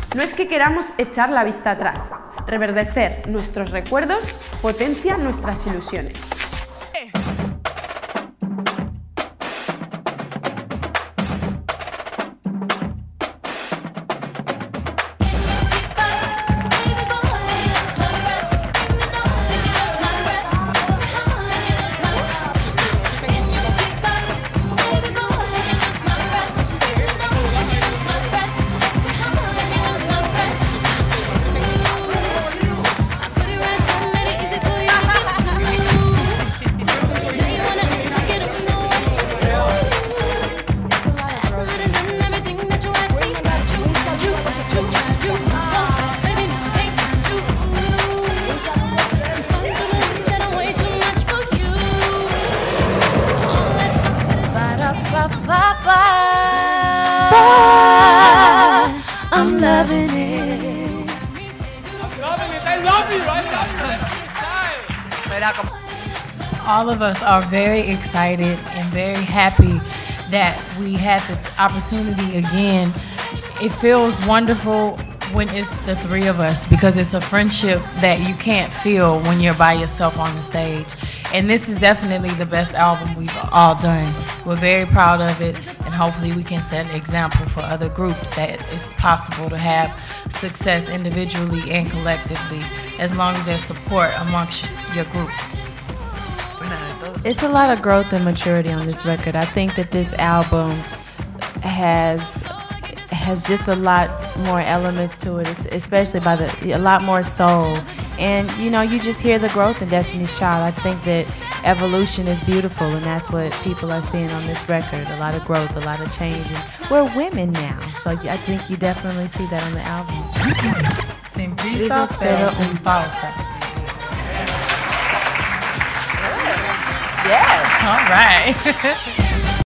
No es que queramos echar la vista atrás. Reverdecer nuestros recuerdos potencia nuestras ilusiones. I'm loving it. I'm loving it. I love you. I love you. All of us are very excited and very happy that we had this opportunity again. It feels wonderful when it's the three of us because it's a friendship that you can't feel when you're by yourself on the stage. And this is definitely the best album we've all done. We're very proud of it, and hopefully we can set an example for other groups that it's possible to have success individually and collectively as long as there's support amongst your groups. It's a lot of growth and maturity on this record. I think that this album has just a lot more elements to it, especially by a lot more soul. And you know, you just hear the growth in Destiny's Child. I think that evolution is beautiful, and that's what people are seeing on this record. A lot of growth, a lot of change. And we're women now, so I think you definitely see that on the album. Sin prisa, pero sin pausa. Yes. All right.